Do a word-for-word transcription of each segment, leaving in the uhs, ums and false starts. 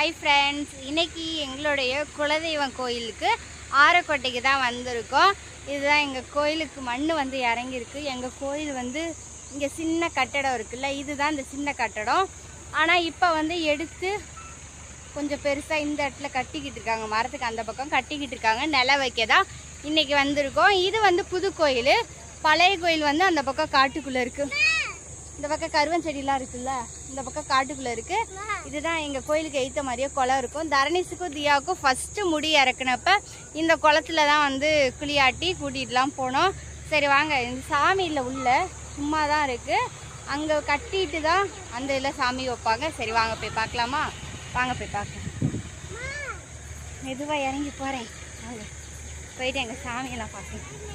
Hi friends, இன்னைக்கு எங்களுடைய குலதெய்வம் கோயிலுக்கு ஆரக்கோட்டைக்கு தான் வந்திருக்கோம். இதுதான் எங்க கோயிலுக்கு மண்ணு வந்து இறங்கி இருக்கு. எங்க கோயில் வந்து இங்க சின்ன கட்டடம் இருக்குல்ல, இதுதான் இந்த சின்ன கட்டடம். ஆனா இப்ப வந்து எடுத்து கொஞ்சம் பெருசா இந்த இடத்துல கட்டிக்கிட்டு இருக்காங்க. மரத்துக்கு அந்த பக்கம் கட்டிக்கிட்டு இருக்காங்க. நில வைக்கதான் இன்னைக்கு வந்திருக்கோம். இது வந்து புது கோயில். பழைய கோயில் வந்து அந்த பக்கம் காட்டுக்குள்ள இருக்கு. இந்த பக்கம் கருவன் செடியெல்லாம் இருக்குல்ல, இந்த பக்கம் காட்டுக்குள்ள இருக்கு. இதுதான் எங்க கோயிலுக்கு எய்த்த மாதிரியே குளம் இருக்கும். தரணிஸுக்கும் தியாவுக்கும் ஃபர்ஸ்ட் முடி இறக்குனப்ப இந்த குளத்துல தான் வந்து குளியாட்டி கூட்டிட்டுலாம் போனோம். சரி வாங்க, இந்த சாமியில உள்ள சும்மா தான் இருக்கு, அங்க கட்டிட்டு தான் அந்த இதில் சாமி வைப்பாங்க. சரி வாங்க போய் பார்க்கலாமா? வாங்க போய் பார்க்கலாம். மெதுவா இறங்கி போறேன். போயிட்டு எங்க சாமியெல்லாம் பார்க்கணும்.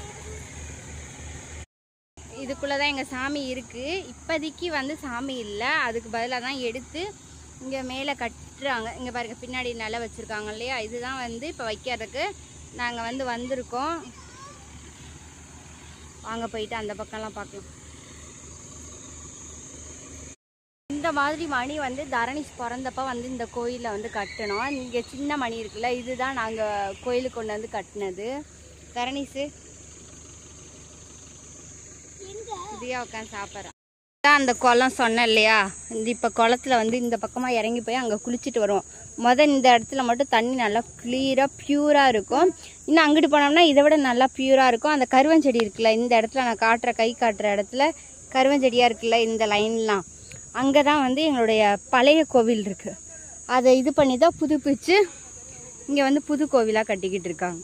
இதுக்குள்ளதான் எங்க சாமி இருக்கு. இப்போதைக்கு வந்து சாமி இல்லை, அதுக்கு பதிலாக தான் எடுத்து இங்க மேலே கட்டுறாங்க. இங்க பாருங்க, பின்னாடி நில வச்சிருக்காங்க இல்லையா, இதுதான் வந்து இப்போ வைக்கிறதுக்கு நாங்கள் வந்து வந்திருக்கோம். வாங்க போயிட்டு அந்த பக்கம்லாம் பார்க்கலாம். இந்த மாதிரி மணி வந்து தரணிஸ் பிறந்தப்ப வந்து இந்த கோயிலில் வந்து கட்டணும். இங்கே சின்ன மணி இருக்குல்ல, இதுதான் நாங்கள் கோயிலுக்கு கொண்டு வந்து கட்டினது. தரணிஸு இதையா உட்காந்து சாப்பிட்றேன். அந்த குளம் சொன்னேன் இல்லையா, இந்த இப்போ குளத்துல வந்து இந்த பக்கமாக இறங்கி போய் அங்கே குளிச்சுட்டு வருவோம். முதல் இந்த இடத்துல மட்டும் தண்ணி நல்லா கிளியராக பியூராக இருக்கும். இன்னும் அங்கிட்டு போனோம்னா இதை விட நல்லா பியூராக இருக்கும். அந்த கருவஞ்செடி இருக்குல்ல, இந்த இடத்துல நான் காட்டுற கை காட்டுற இடத்துல கருவஞ்செடியாக இருக்குல்ல, இந்த லைன்லாம் அங்கே தான் வந்து எங்களுடைய பழைய கோவில் இருக்குது. அதை இது பண்ணி தான் புதுப்பிச்சு இங்கே வந்து புது கோவிலாக கட்டிக்கிட்டு இருக்காங்க.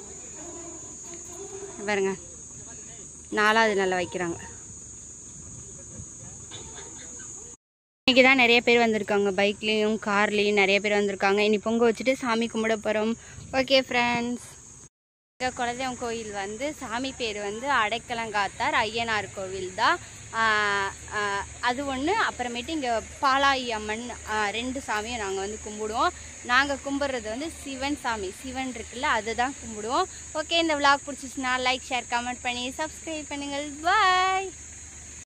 பாருங்க, நாலாவது நல்லா வைக்கிறாங்க. இன்னைக்கு தான் நிறைய பேர் வந்திருக்காங்க, பைக்லேயும் கார்லேயும் நிறைய பேர் வந்திருக்காங்க. இனி பொங்க வச்சுட்டு சாமி கும்பிட போகிறோம். ஓகே ஃப்ரெண்ட்ஸ், எங்கள் குலதெய்வம் கோயில் வந்து சாமி பேர் வந்து அடைக்கலங்காத்தார் ஐயனார் கோவில் தான். அது ஒன்று. அப்புறமேட்டு இங்கே பாலாயி அம்மன் ரெண்டு சாமியும் நாங்கள் வந்து கும்பிடுவோம். நாங்கள் கும்பிட்றது வந்து சிவன் சாமி, சிவன் இருக்குல்ல, அதுதான் கும்பிடுவோம். ஓகே, இந்த விளாக் பிடிச்சிச்சுன்னா லைக் ஷேர் கமெண்ட் பண்ணி சப்ஸ்கிரைப் பண்ணுங்கள். பாய்.